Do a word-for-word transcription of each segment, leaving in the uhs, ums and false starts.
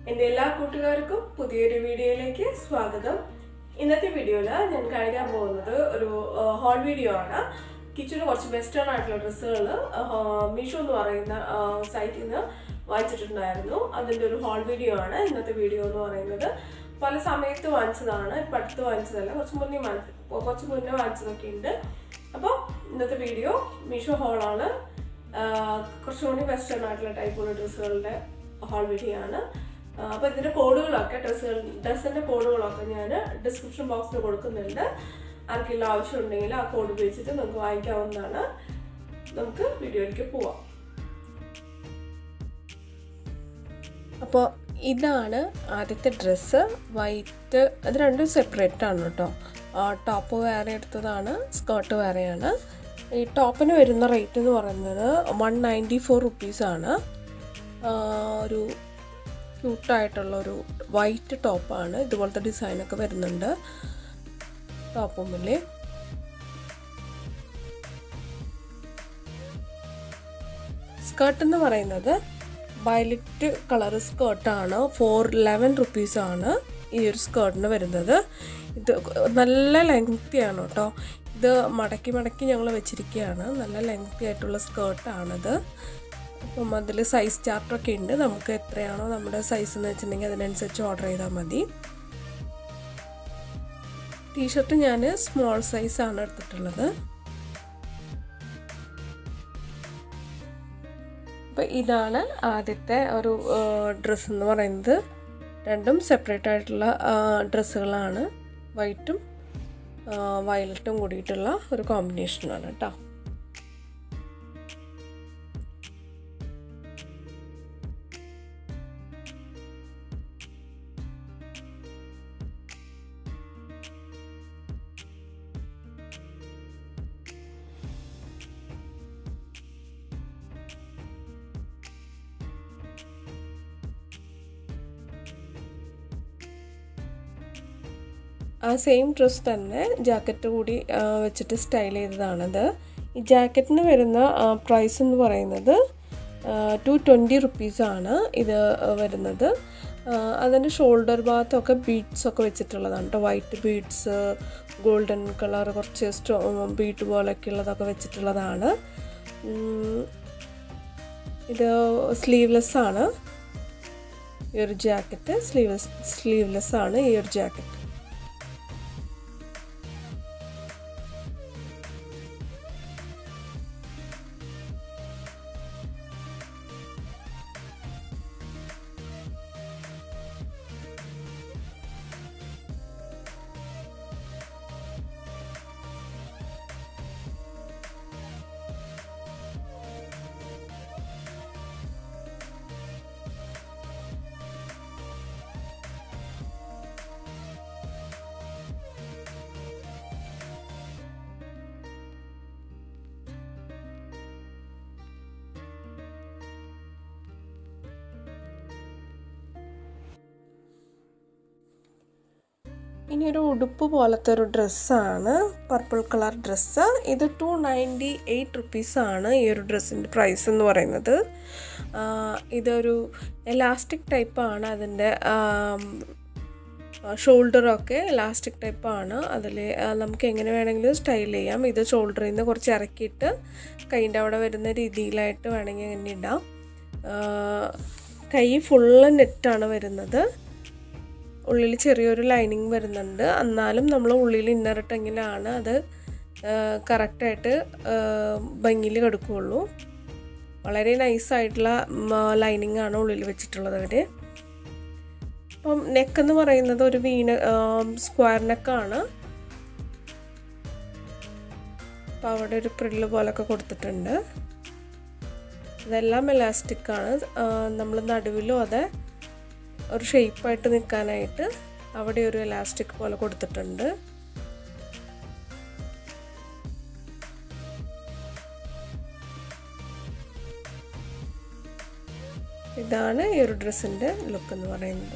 എൻ്റെ എല്ലാ കൂട്ടുകാർക്കും പുതിയൊരു വീഡിയോയിലേക്ക് സ്വാഗതം. ഇന്നത്തെ വീഡിയോയിൽ ഞാൻ കാണിക്കാൻ പോകുന്നത് ഒരു ഹോൾ വീഡിയോ ആണ്. കിച്ചണിൽ കുറച്ച് വെസ്റ്റേൺ ആയിട്ടുള്ള ഡ്രസ്സുകൾ മീഷോ എന്ന് പറയുന്ന സൈറ്റിൽ നിന്ന് വാങ്ങിച്ചിട്ടുണ്ടായിരുന്നു. അതിൻ്റെ ഒരു ഹോൾ വീഡിയോ ആണ് ഇന്നത്തെ വീഡിയോ എന്ന് പറയുന്നത്. പല സമയത്ത് വാങ്ങിച്ചതാണ്, ഇപ്പം അടുത്ത് വാങ്ങിച്ചതല്ല, കുറച്ച് മുന്നേ വാങ്ങിച്ച കുറച്ച് മുന്നേ വാങ്ങിച്ചതൊക്കെ ഉണ്ട്. അപ്പോൾ ഇന്നത്തെ വീഡിയോ മീഷോ ഹോളാണ്. കുറച്ചുകൂടി വെസ്റ്റേൺ ആയിട്ടുള്ള ടൈപ്പുള്ള ഡ്രസ്സുകളുടെ ഹോൾ വീഡിയോ ആണ്. അപ്പോൾ ഇതിൻ്റെ കോഡുകളൊക്കെ ഡ്രസ്സുകൾ ഡ്രസ്സിൻ്റെ കോഡുകളൊക്കെ ഞാൻ ഡിസ്ക്രിപ്ഷൻ ബോക്സിൽ കൊടുക്കുന്നുണ്ട്. ആർക്കെല്ലാം ആവശ്യമുണ്ടെങ്കിൽ ആ കോഡ് ഉപയോഗിച്ചിട്ട് നമുക്ക് വാങ്ങിക്കാവുന്നതാണ്. നമുക്ക് വീഡിയോയിലേക്ക് പോവാം. അപ്പോൾ ഇതാണ് ആദ്യത്തെ ഡ്രസ്സ്, വൈറ്റ്. അത് രണ്ടും സെപ്പറേറ്റ് ആണ് കേട്ടോ. ടോപ്പ് വേറെ എടുത്തതാണ്, സ്കേർട്ട് വേറെയാണ്. ഈ ടോപ്പിന് വരുന്ന റേറ്റ് എന്ന് പറയുന്നത് വൺ നയൻറ്റി ഫോർ റുപ്പീസാണ്. ഒരു ക്യൂട്ടായിട്ടുള്ളൊരു വൈറ്റ് ടോപ്പാണ്. ഇതുപോലത്തെ ഡിസൈനൊക്കെ വരുന്നുണ്ട് ടോപ്പുമ്മിൽ. സ്കേർട്ട് എന്ന് പറയുന്നത് വയലറ്റ് കളർ സ്കേർട്ടാണ്. ഫോർ ലെവൻ റുപ്പീസാണ് ഈ ഒരു സ്കേർട്ടിന് വരുന്നത്. ഇത് നല്ല ലെങ്തിയാണ് കേട്ടോ. ഇത് മടക്കി മടക്കി ഞങ്ങൾ വെച്ചിരിക്കുകയാണ്. നല്ല ലെങ്തി ആയിട്ടുള്ള സ്കേർട്ടാണിത്. അപ്പം അതിൽ സൈസ് ചാർട്ടൊക്കെ ഉണ്ട്. നമുക്ക് എത്രയാണോ നമ്മുടെ സൈസ് എന്ന് വെച്ചിട്ടുണ്ടെങ്കിൽ അതിനനുസരിച്ച് ഓർഡർ ചെയ്താൽ മതി. ടീഷർട്ട് ഞാൻ സ്മോൾ സൈസാണ് എടുത്തിട്ടുള്ളത്. അപ്പം ഇതാണ് ആദ്യത്തെ ഒരു ഡ്രസ്സ് എന്ന് പറയുന്നത്. രണ്ടും സെപ്പറേറ്റ് ആയിട്ടുള്ള ഡ്രസ്സുകളാണ്. വൈറ്റും വയലറ്റും കൂടിയിട്ടുള്ള ഒരു കോമ്പിനേഷനാണ് കേട്ടോ. ആ സെയിം ഡ്രസ്സ് തന്നെ ജാക്കറ്റ് കൂടി വെച്ചിട്ട് സ്റ്റൈൽ ചെയ്തതാണത്. ഈ ജാക്കറ്റിന് വരുന്ന പ്രൈസ് എന്ന് പറയുന്നത് ടു ട്വൻറ്റി റുപ്പീസാണ് ഇത് വരുന്നത്. അതിൻ്റെ ഷോൾഡർ ഭാഗത്തൊക്കെ ബീഡ്സൊക്കെ വെച്ചിട്ടുള്ളതാണ് കേട്ടോ. വൈറ്റ് ബീഡ്സ്, ഗോൾഡൻ കളർ കുറച്ച് സ്റ്റോ ബീഡ് പോലൊക്കെ ഉള്ളതൊക്കെ വെച്ചിട്ടുള്ളതാണ്. ഇത് സ്ലീവ്ലെസ് ആണ് ഈ ഒരു ജാക്കറ്റ്. സ്ലീവ്ലെസ് സ്ലീവ്ലെസ് ആണ് ഈ ഒരു ജാക്കറ്റ്. ഇനി ഒരു ഉടുപ്പ് പോലത്തെ ഒരു ഡ്രസ്സാണ്, പർപ്പിൾ കളർ ഡ്രസ്സ്. ഇത് ടു നയൻറ്റി എയ്റ്റ് റുപ്പീസാണ് ഈ ഒരു ഡ്രസ്സിൻ്റെ പ്രൈസ് എന്ന് പറയുന്നത്. ഇതൊരു എലാസ്റ്റിക് ടൈപ്പാണ്. അതിൻ്റെ ഷോൾഡറൊക്കെ എലാസ്റ്റിക് ടൈപ്പാണ്. അതിൽ നമുക്ക് എങ്ങനെ വേണമെങ്കിലും സ്റ്റൈൽ ചെയ്യാം. ഇത് ഷോൾഡറിൽ നിന്ന് കുറച്ച് ഇറക്കിയിട്ട് കൈൻ്റെ അവിടെ വരുന്ന രീതിയിലായിട്ട് വേണമെങ്കിൽ അങ്ങനെ ഇടാം. കൈ ഫുള്ള് നെറ്റാണ് വരുന്നത്. ഉള്ളിൽ ചെറിയൊരു ലൈനിങ് വരുന്നുണ്ട്. എന്നാലും നമ്മൾ ഉള്ളിൽ ഇന്നറിട്ടെങ്കിലാണ് അത് കറക്റ്റായിട്ട് ഭംഗിയിൽ കിടക്കുകയുള്ളൂ. വളരെ നൈസായിട്ടുള്ള ലൈനിങ് ആണ് ഉള്ളിൽ വെച്ചിട്ടുള്ളത് അവർ. അപ്പം നെക്കെന്ന് പറയുന്നത് ഒരു വീന സ്ക്വയർ നെക്കാണ്. അപ്പം അവിടെ ഒരു പ്രില്ല് പോലൊക്കെ കൊടുത്തിട്ടുണ്ട്. ഇതെല്ലാം എലാസ്റ്റിക്കാണ്. നമ്മൾ നടുവിലും അതെ ഒരു ഷേപ്പായിട്ട് നിൽക്കാനായിട്ട് അവിടെ ഒരു എലാസ്റ്റിക് പോലെ കൊടുത്തിട്ടുണ്ട്. ഇതാണ് ഈ ഒരു ഡ്രസ്സിൻ്റെ ലുക്ക് എന്ന് പറയുന്നത്.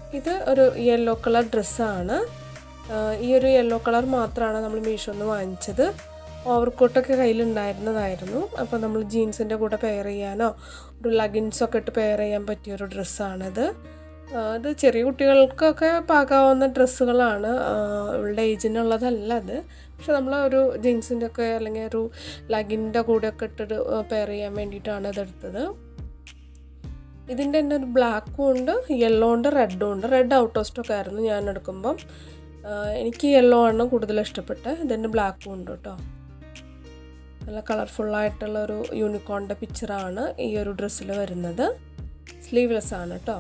ഇത് ഒരു യെല്ലോ കളർ ഡ്രസ്സാണ്. ഈ ഒരു യെല്ലോ കളർ മാത്രമാണ് നമ്മൾ മീഷോന്ന് വാങ്ങിച്ചത്. ഓവർകോട്ടൊക്കെ കയ്യിലുണ്ടായിരുന്നതായിരുന്നു. അപ്പോൾ നമ്മൾ ജീൻസിൻ്റെ കൂടെ പെയർ ചെയ്യാനോ ഒരു ലഗിൻസൊക്കെ ഇട്ട് പെയർ ചെയ്യാൻ പറ്റിയൊരു ഡ്രസ്സാണിത്. ഇത് ചെറിയ കുട്ടികൾക്കൊക്കെ പാകാവുന്ന ഡ്രസ്സുകളാണ്. ഇവളുടെ ഏജിനുള്ളതല്ല അത്. പക്ഷെ നമ്മൾ ഒരു ജീൻസിൻ്റെ ഒക്കെ അല്ലെങ്കിൽ ഒരു ലഗിൻ്റെ കൂടെയൊക്കെ ഇട്ടിട്ട് പെയർ ചെയ്യാൻ വേണ്ടിയിട്ടാണ് ഇതെടുത്തത്. ഇതിൻ്റെ തന്നെ ഒരു ബ്ലാക്കും ഉണ്ട്, യെല്ലോ ഉണ്ട്, റെഡും ഉണ്ട്. റെഡ് ഔട്ട് ഓഫ് സ്റ്റോക്ക് ആയിരുന്നു ഞാൻ എടുക്കുമ്പം. എനിക്ക് യെല്ലോ ആണ് കൂടുതൽ ഇഷ്ടപ്പെട്ടത്. ഇതിൻ്റെ ബ്ലാക്കും ഉണ്ട് കേട്ടോ. നല്ല കളർഫുള്ളായിട്ടുള്ള ഒരു യൂണിക്കോണിൻ്റെ പിക്ചറാണ് ഈ ഒരു ഡ്രസ്സിൽ വരുന്നത്. സ്ലീവ്ലെസ് ആണ് കേട്ടോ.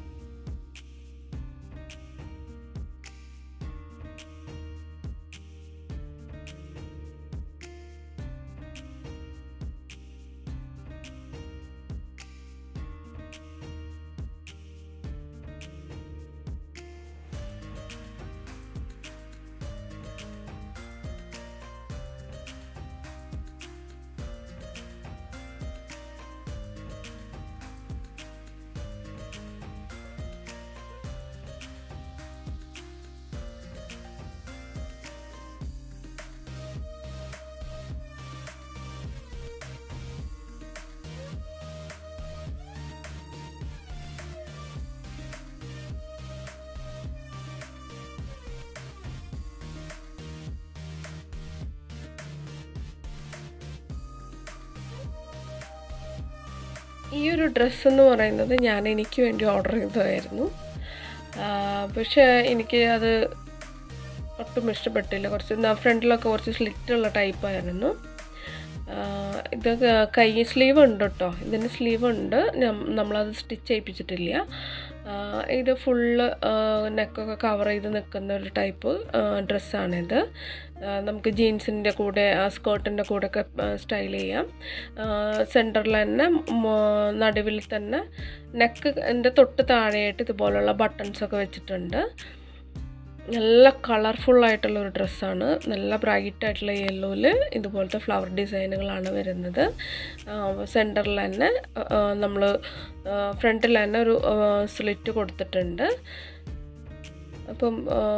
ഈ ഒരു ഡ്രസ്സ് എന്ന് പറയുന്നത് ഞാൻ എനിക്ക് വേണ്ടി ഓർഡർ ചെയ്തതായിരുന്നു. പക്ഷേ എനിക്ക് അത് ഒട്ടും ഇഷ്ടപ്പെട്ടില്ല. കുറച്ച് ഫ്രണ്ടിലൊക്കെ കുറച്ച് സ്ലിറ്റുള്ള ടൈപ്പായിരുന്നു. ഇത് കൈ സ്ലീവ് ഉണ്ട് കേട്ടോ. ഇതിന് സ്ലീവ് ഉണ്ട്, നമ്മളത് സ്റ്റിച്ച് ചെയ്യിപ്പിച്ചിട്ടില്ല. ഇത് ഫുള്ള് നെക്കൊക്കെ കവർ ചെയ്ത് നിൽക്കുന്ന ഒരു ടൈപ്പ് ഡ്രസ്സാണിത്. നമുക്ക് ജീൻസിൻ്റെ കൂടെ സ്കേർട്ടിൻ്റെ കൂടെയൊക്കെ സ്റ്റൈൽ ചെയ്യാം. സെൻറ്ററിൽ തന്നെ നടുവിൽ തന്നെ നെക്ക് എൻ്റെ തൊട്ട് താഴെയായിട്ട് ഇതുപോലുള്ള ബട്ടൺസൊക്കെ വെച്ചിട്ടുണ്ട്. നല്ല കളർഫുള്ളായിട്ടുള്ളൊരു ഡ്രസ്സാണ്. നല്ല ബ്രൈറ്റായിട്ടുള്ള യെല്ലോയിൽ ഇതുപോലത്തെ ഫ്ലവർ ഡിസൈനുകളാണ് വരുന്നത്. സെൻറ്ററിൽ തന്നെ നമ്മൾ ഫ്രണ്ടിൽ തന്നെ ഒരു സ്ലിറ്റ് കൊടുത്തിട്ടുണ്ട്. അപ്പം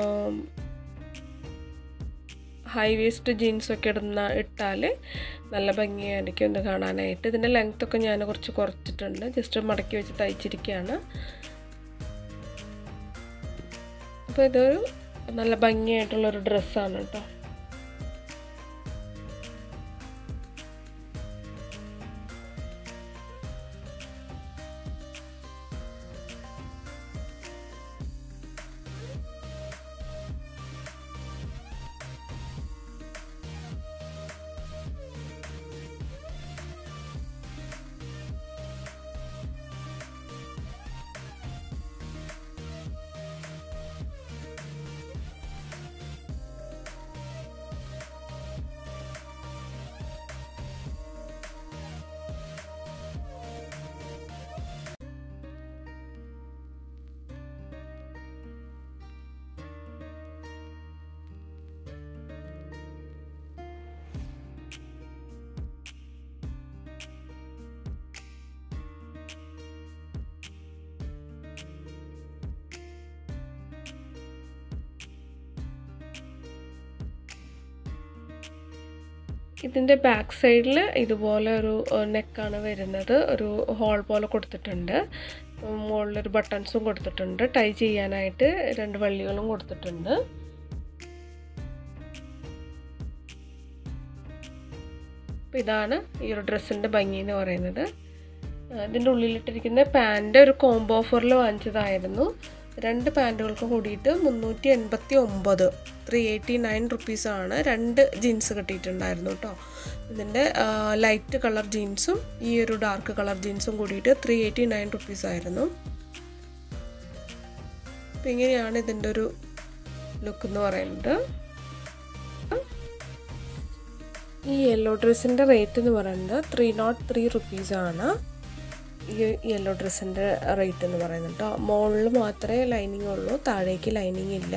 ഹൈ വേസ്റ്റ് ജീൻസൊക്കെ ഇടുന്ന ഇട്ടാൽ നല്ല ഭംഗിയായിരിക്കും ഇത് കാണാനായിട്ട്. ഇതിൻ്റെ ലെങ്ത്തൊക്കെ ഞാൻ കുറച്ച് കുറച്ചിട്ടുണ്ട്. ജസ്റ്റ് മടക്കി വെച്ച് തയ്ച്ചിരിക്കുകയാണ്. അപ്പോൾ ഇതൊരു നല്ല ഭംഗിയായിട്ടുള്ളൊരു ഡ്രസ്സാണ് കേട്ടോ. ഇതിൻ്റെ ബാക്ക് സൈഡിൽ ഇതുപോലെ ഒരു നെക്കാണ് വരുന്നത്. ഒരു ഹോൾ പോലെ കൊടുത്തിട്ടുണ്ട്. മുകളിലൊരു ബട്ടൺസും കൊടുത്തിട്ടുണ്ട്. ടൈ ചെയ്യാനായിട്ട് രണ്ട് വള്ളികളും കൊടുത്തിട്ടുണ്ട്. അപ്പോൾ ഇതാണ് ഈ ഒരു ഡ്രസ്സിൻ്റെ ഭംഗി എന്ന് പറയുന്നത്. ഇതിൻ്റെ ഉള്ളിലിട്ടിരിക്കുന്ന പാൻറ് ഒരു കോംബോ ഓഫറിൽ വാങ്ങിച്ചതായിരുന്നു. രണ്ട് പാൻറ്റുകൾക്ക് കൂടിയിട്ട് മുന്നൂറ്റി എൺപത്തി ഒമ്പത് ത്രീ എയ്റ്റി നയൻ റുപ്പീസാണ്. രണ്ട് ജീൻസ് കിട്ടിയിട്ടുണ്ടായിരുന്നു കേട്ടോ. ഇതിൻ്റെ ലൈറ്റ് കളർ ജീൻസും ഈ ഒരു ഡാർക്ക് കളർ ജീൻസും കൂടിയിട്ട് ത്രീ എയ്റ്റി നയൻ റുപ്പീസായിരുന്നു. അപ്പം ഇങ്ങനെയാണ് ഇതിൻ്റെ ഒരു ലുക്ക് എന്ന് പറയുന്നത്. ഈ യെല്ലോ ഡ്രസ്സിൻ്റെ റേറ്റ് എന്ന് പറയുന്നത് ത്രീ നോട്ട് ത്രീ റുപ്പീസാണ്. ഈ യെല്ലോ ഡ്രസ്സിൻ്റെ റേറ്റ് എന്ന് പറയുന്നത് കേട്ടോ. മുകളിൽ മാത്രമേ ലൈനിങ് ഉള്ളൂ, താഴേക്ക് ലൈനിങ് ഇല്ല.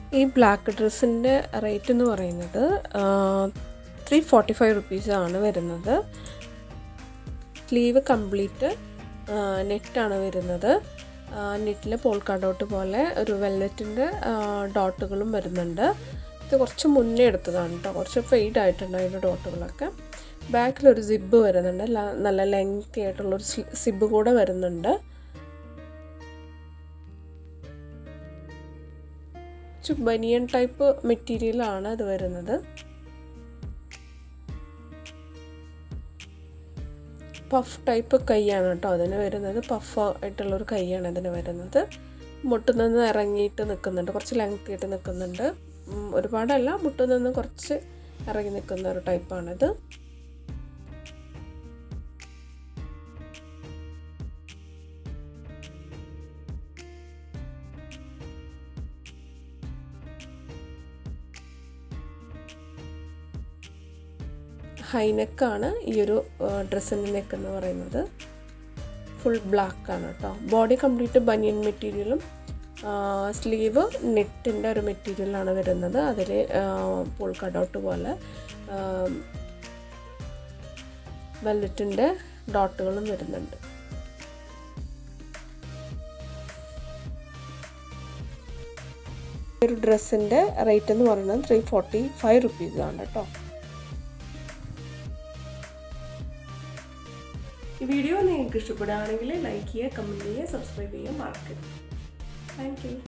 ഈ ബ്ലാക്ക് ഡ്രസ്സിൻ്റെ റേറ്റ് എന്ന് പറയുന്നത് ത്രീ ഫോർട്ടി ഫൈവ് റുപ്പീസാണ് വരുന്നത്. സ്ലീവ് കംപ്ലീറ്റ് നെറ്റാണ് വരുന്നത്. നെറ്റിൽ പോൾക്ക ഡോട്ട് പോലെ ഒരു വെൽവെറ്റിൻ്റെ ഡോട്ടുകളും വരുന്നുണ്ട്. ഇത് കുറച്ച് മുന്നേ എടുത്തതാണ് കേട്ടോ, കുറച്ച് ഫെയ്ഡ് ആയിട്ടുണ്ട് അതിൻ്റെ ഡോട്ടുകളൊക്കെ. ബാക്കിലൊരു സിബ് വരുന്നുണ്ട്, നല്ല ലെങ്തി ആയിട്ടുള്ളൊരു സിബ് കൂടെ വരുന്നുണ്ട്. ബനിയൻ ടൈപ്പ് മെറ്റീരിയലാണ് ഇത് വരുന്നത്. പഫ് ടൈപ്പ് കൈയാണ് കേട്ടോ അതിന് വരുന്നത്. പഫ് ആയിട്ടുള്ളൊരു കൈയാണ് ഇതിന് വരുന്നത്. മുട്ടിൽ നിന്ന് ഇറങ്ങിയിട്ട് നിൽക്കുന്നുണ്ട്, കുറച്ച് ലെങ്തി ആയിട്ട് നിൽക്കുന്നുണ്ട്. ഒരുപാടല്ല, മുട്ടിൽ നിന്ന് കുറച്ച് ഇറങ്ങി നിൽക്കുന്ന ഒരു ടൈപ്പാണിത്. ഹൈനെക്കാണ് ഈ ഒരു ഡ്രസ്സിൻ്റെ നെക്ക് എന്ന് പറയുന്നത്. ഫുൾ ബ്ലാക്ക് ആണ് കേട്ടോ. ബോഡി കംപ്ലീറ്റ് ബനിയൻ മെറ്റീരിയലും സ്ലീവ് നെറ്റിൻ്റെ ഒരു മെറ്റീരിയലാണ് വരുന്നത്. അതിൽ പോൾ കട്ടൗട്ട് പോലെ വെൽവെറ്റിൻ്റെ ഡോട്ടുകളും വരുന്നുണ്ട്. ഒരു ഡ്രസ്സിൻ്റെ റേറ്റ് എന്ന് പറയുന്നത് ത്രീ ഫോർട്ടി ഫൈവ് റുപ്പീസാണ് കേട്ടോ. ഈ വീഡിയോ നിങ്ങൾക്ക് ഇഷ്ടപ്പെടുകയാണെങ്കിൽ ലൈക്ക് ചെയ്യുക, കമൻറ്റ് ചെയ്യുക, സബ്സ്ക്രൈബ് ചെയ്യുക, മറക്കരുത്. Thank U.